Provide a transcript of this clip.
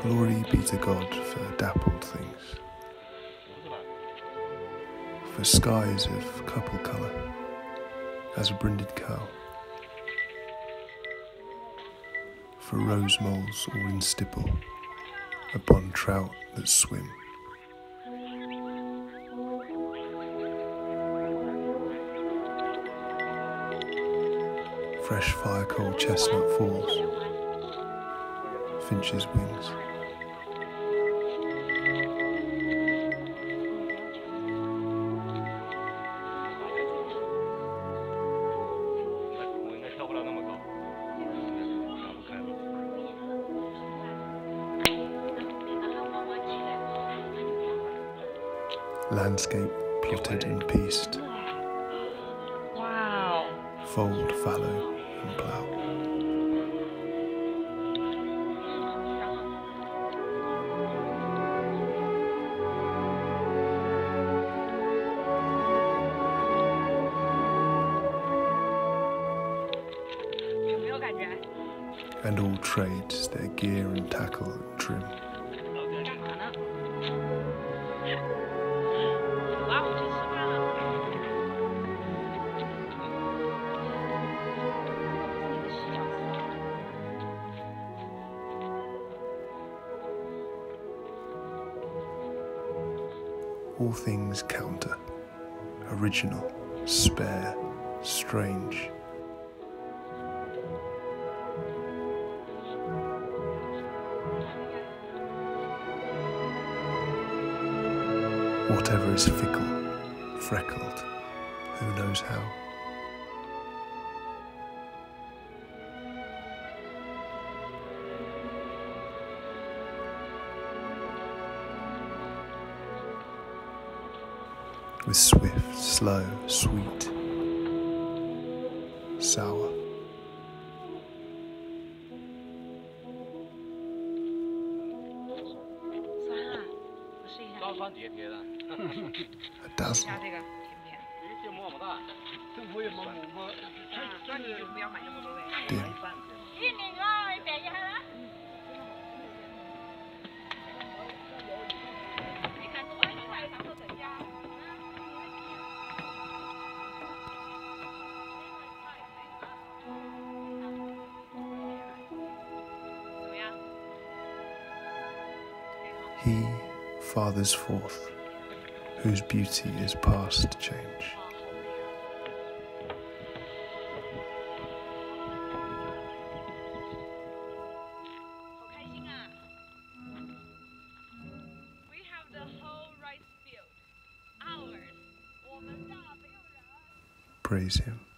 Glory be to God for dappled things, for skies of copper colour as a brinded cow, for rose moles all in stipple upon trout that swim. Fresh fire cold chestnut falls, finch's wings. Landscape plotted and pieced. Wow. Fold, fallow and plough. And all trades their gear and tackle and trim. All things counter, original, spare, strange. Whatever is fickle, freckled, who knows how. With swift, slow, sweet, sour. A dozen. Dim. He fathers forth, whose beauty is past change. Praise him.